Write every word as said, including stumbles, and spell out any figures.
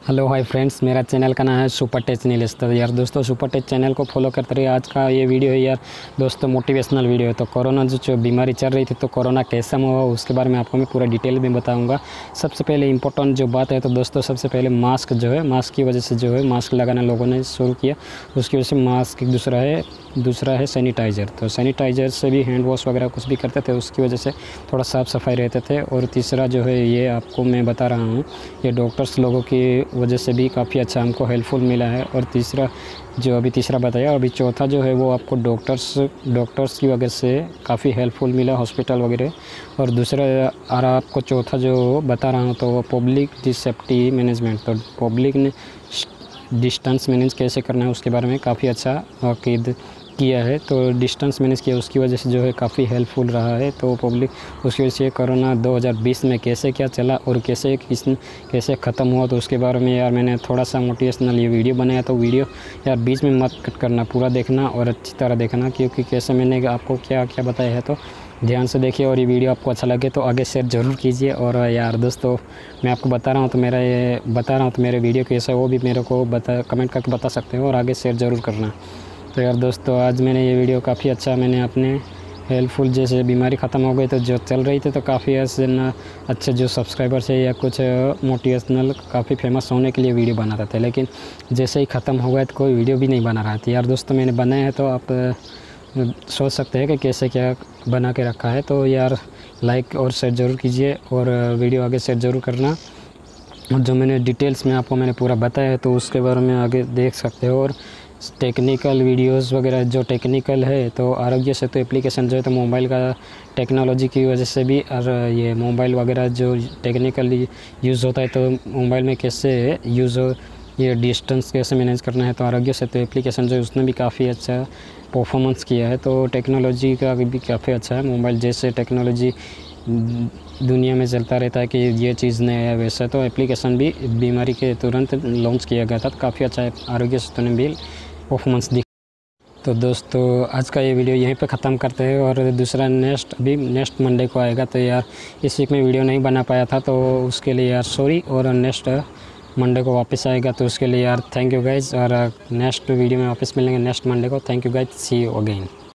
Hello hi friends, मेरा channel का नाम है सुपर टेच नीलेश। तो यार दोस्तों, सुपर टेच चैनल को फॉलो करते रहिए। आज का ये वीडियो है यार दोस्तों मोटिवेशनल वीडियो है। तो कोरोना जो जो बीमारी चल रही थी, तो कोरोना कैसा हुआ उसके बारे में आपको मैं पूरा डिटेल में बताऊंगा। सबसे पहले इंपॉर्टेंट जो बात है, तो दोस्तों सबसे पहले मास्क जो है, मास्क की वजह से जो है मास्क लगाना लोगों ने शुरू किया, उसकी वजह से मास्क। दूसरा है दूसरा है सैनिटाइज़र। तो सैनिटाइज़र से भी हैंड वॉश वगैरह कुछ भी करते थे, उसकी वजह से थोड़ा साफ़ सफाई रहते थे। और तीसरा जो है, ये आपको मैं बता रहा हूँ, ये डॉक्टर्स लोगों की वजह से भी काफ़ी अच्छा हमको हेल्पफुल मिला है। और तीसरा जो अभी तीसरा बताया, अभी चौथा जो है वो आपको डॉक्टर्स डॉक्टर्स की वजह से काफ़ी हेल्पफुल मिला, हॉस्पिटल वगैरह। और दूसरा और आपको चौथा जो बता रहा हूँ, तो वो पब्लिक सेफ्टी मैनेजमेंट। तो पब्लिक ने डिस्टेंस मैनेज कैसे करना है उसके बारे में काफ़ी अच्छा वाक़िद किया है। तो डिस्टेंस मैनेज किया, उसकी वजह से जो है काफ़ी हेल्पफुल रहा है। तो पब्लिक उसकी वजह से कोरोना दो हज़ार बीस में कैसे क्या चला और कैसे किस कैसे ख़त्म हुआ, तो उसके बारे में यार मैंने थोड़ा सा मोटिवेशनल ये वीडियो बनाया। तो वीडियो यार बीच में मत कट करना, पूरा देखना और अच्छी तरह देखना, क्योंकि कैसे मैंने आपको क्या क्या बताया है, तो ध्यान से देखिए। और ये वीडियो आपको अच्छा लगे तो आगे शेयर ज़रूर कीजिए। और यार दोस्तों, मैं आपको बता रहा हूँ तो मेरा ये बता रहा हूँ तो मेरे वीडियो कैसा है वो भी मेरे को बता कमेंट करके बता सकते हो, और आगे शेयर ज़रूर करना। तो यार दोस्तों, आज मैंने ये वीडियो काफ़ी अच्छा मैंने अपने हेल्पफुल, जैसे बीमारी ख़त्म हो गई तो जो चल रही थी, तो काफ़ी ऐसे ना अच्छे जो सब्सक्राइबर्स है या कुछ मोटिवेशनल काफ़ी फेमस होने के लिए वीडियो बनाता था, लेकिन जैसे ही ख़त्म हो गया तो कोई वीडियो भी नहीं बना रहा था। यार दोस्तों, मैंने बनाया है, तो आप सोच सकते हैं कि कैसे क्या बना के रखा है। तो यार लाइक और शेयर ज़रूर कीजिए, और वीडियो आगे शेयर ज़रूर करना। और जो मैंने डिटेल्स में आपको मैंने पूरा बताया है, तो उसके बारे में आगे देख सकते हो। और टेक्निकल वीडियोस वगैरह जो टेक्निकल है, तो आरोग्य सेतु एप्लीकेशन जो है, तो मोबाइल का टेक्नोलॉजी की वजह से भी, और ये मोबाइल वगैरह जो टेक्निकली यूज़ होता है, तो मोबाइल में कैसे यूज़ हो, ये डिस्टेंस कैसे मैनेज करना है, तो आरोग्य सेतु एप्लीकेशन जो है उसने भी काफ़ी अच्छा परफॉर्मेंस किया है। तो टेक्नोलॉजी का भी काफ़ी अच्छा है। मोबाइल जैसे टेक्नोलॉजी दुनिया में चलता रहता है कि ये चीज़ नहीं है, वैसे तो एप्लीकेशन भी बीमारी के तुरंत लॉन्च किया गया था, तो काफ़ी अच्छा है। आरोग्य सेतु ने भी परफॉर्मेंस दी। तो दोस्तों, आज का ये वीडियो यहीं पे ख़त्म करते हैं, और दूसरा नेक्स्ट अभी नेक्स्ट मंडे को आएगा। तो यार इस वीक में वीडियो नहीं बना पाया था, तो उसके लिए यार सॉरी। और नेक्स्ट मंडे को वापस आएगा, तो उसके लिए यार थैंक यू गाइज। और नेक्स्ट वीडियो में वापस मिलेंगे नेक्स्ट मंडे को। Thank you guys, see you again.